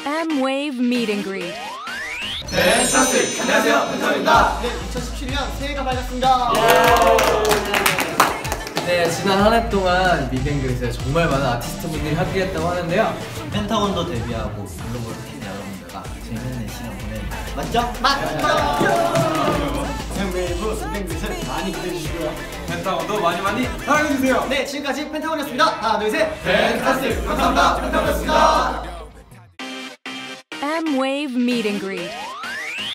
M-Wave Meet and Greet. 펜타스틱! 안녕하세요, 펜타입니다. 네, 2017년 새해가 밝았습니다. 네, 지난 한 해 동안 미댕그릿에 정말 많은 아티스트분들이 함께했다고 하는데요. 펜타곤도 데뷔하고 글로벌 팬 여러분들과 재밌는 시간 보내는 맞죠? 맞죠? 펜웨이브 미댕그릿을 많이 기대해주시고요. 펜타곤도 많이 사랑해주세요. 네, 지금까지 펜타곤이었습니다. 하나, 둘, 셋. 펜타스틱! 감사합니다. 펜타곤이었습니다. M-Wave Meet and Greet.